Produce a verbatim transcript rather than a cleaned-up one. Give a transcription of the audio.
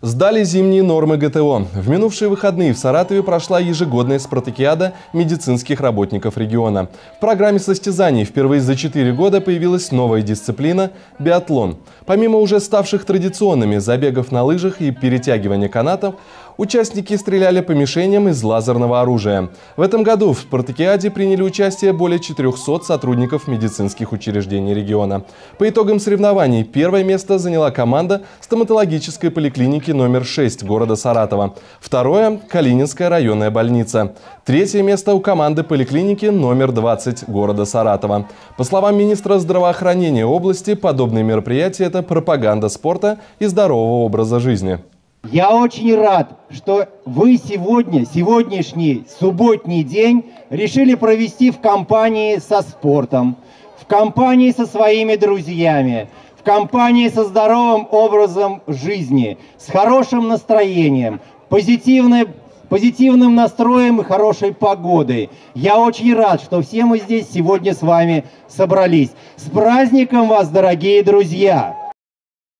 Сдали зимние нормы гэ тэ о. В минувшие выходные в Саратове прошла ежегодная спартакиада медицинских работников региона. В программе состязаний впервые за четыре года появилась новая дисциплина – биатлон. Помимо уже ставших традиционными забегов на лыжах и перетягивания канатов, участники стреляли по мишеням из лазерного оружия. В этом году в спартакиаде приняли участие более четырёхсот сотрудников медицинских учреждений региона. По итогам соревнований первое место заняла команда стоматологической поликлиники номер шесть города Саратова. Второе – Калининская районная больница. Третье место у команды поликлиники номер двадцать города Саратова. По словам министра здравоохранения области, подобные мероприятия – это пропаганда спорта и здорового образа жизни. Я очень рад, что вы сегодня, сегодняшний субботний день решили провести в компании со спортом, в компании со своими друзьями, в компании со здоровым образом жизни, с хорошим настроением, позитивной, позитивным настроем и хорошей погодой. Я очень рад, что все мы здесь сегодня с вами собрались. С праздником вас, дорогие друзья!